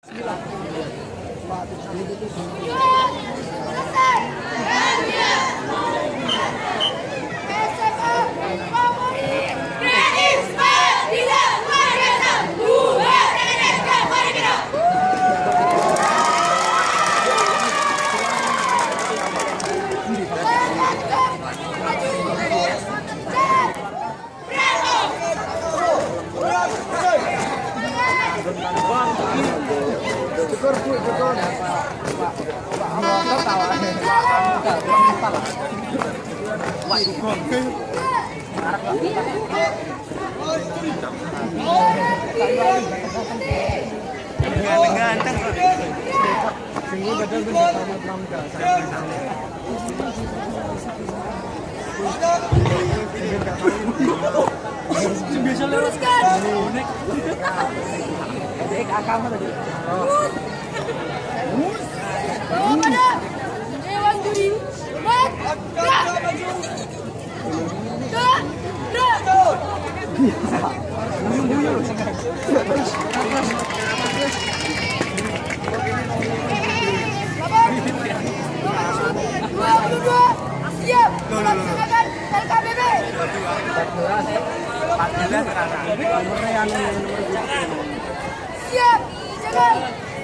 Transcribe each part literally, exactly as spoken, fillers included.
Ganteng. Siap, melaksanakan L K B B. Siap, jalan.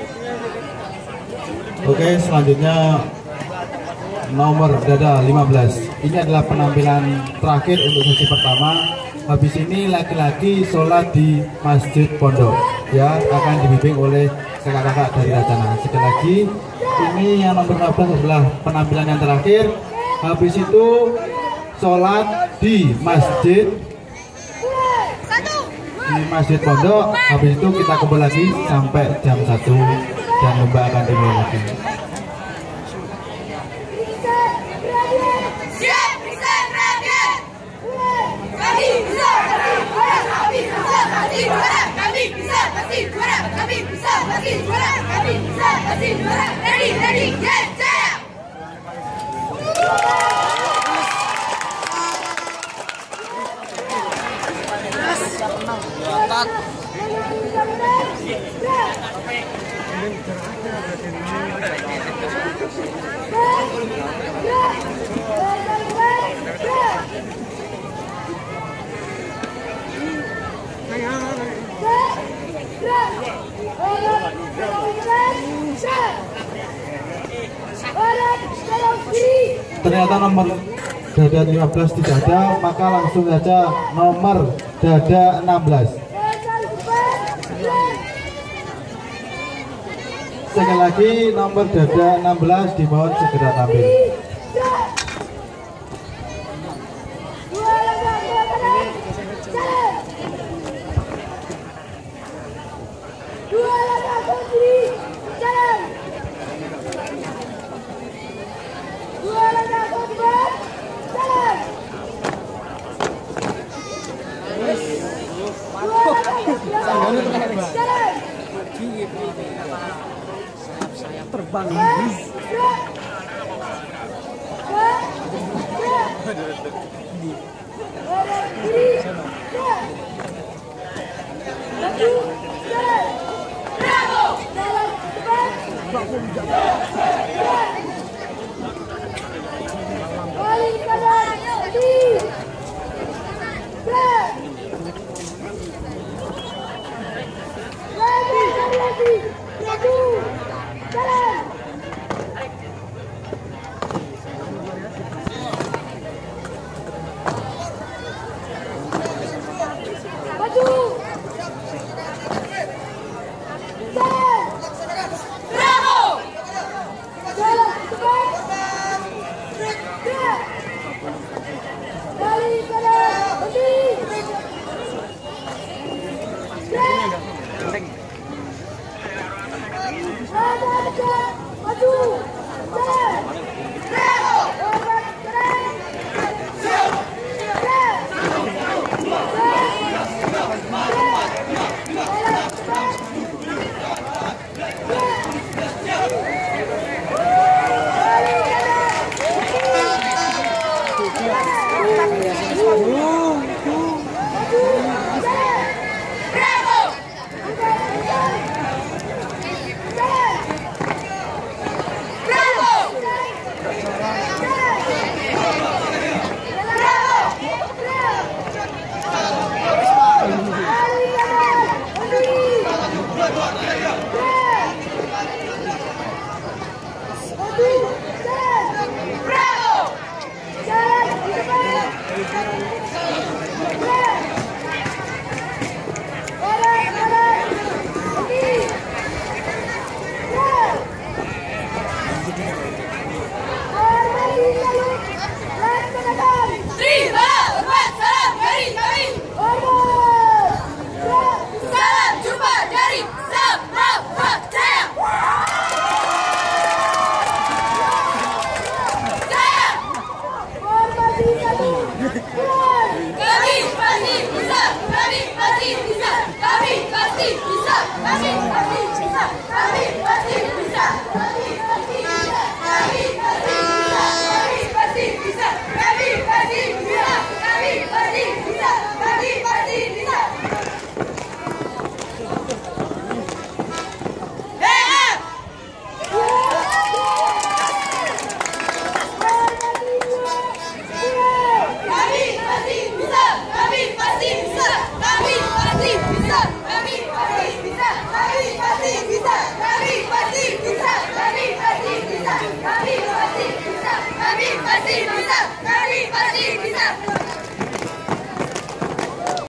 Oke, selanjutnya nomor dada lima belas. Ini adalah penampilan terakhir untuk sesi pertama. Habis ini laki-laki sholat di Masjid Pondok, ya, akan dibimbing oleh kakak-kakak dari Rajana. Sekali lagi, ini yang nomor lima belas adalah penampilan yang terakhir. Habis itu sholat di masjid di Masjid Pondok. Habis itu kita kumpul lagi sampai jam satu dan lomba akan dimulai lagi. Siap, bisa berangkat. Kami bisa pasti juara, kami bisa pasti juara, kami bisa pasti juara, kami bisa pasti juara, kami bisa pasti juara. Ready, ready, yes, jaya. Ternyata nomor dada lima belas tidak ada, maka langsung saja nomor dada enam belas. Sekali lagi nomor dada enam belas dimohon segera tampil. Terbang. Jaya.